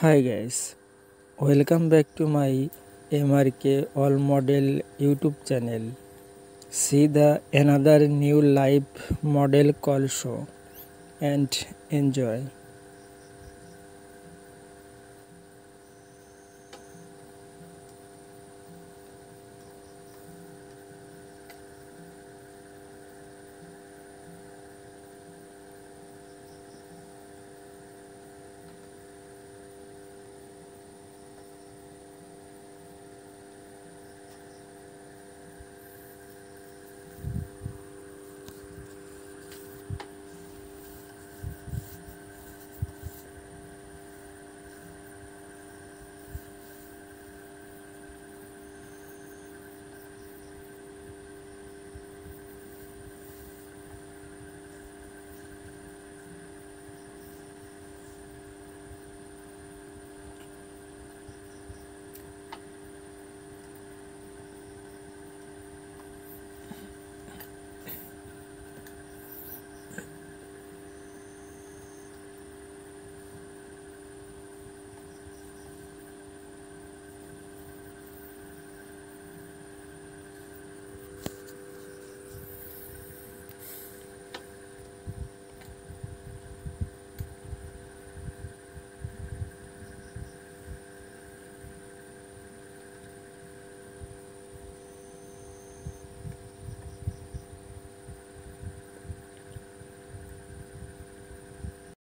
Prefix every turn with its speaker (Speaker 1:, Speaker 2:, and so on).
Speaker 1: Hi guys, welcome back to my MRK All Model YouTube channel. See the another new live model call show and enjoy.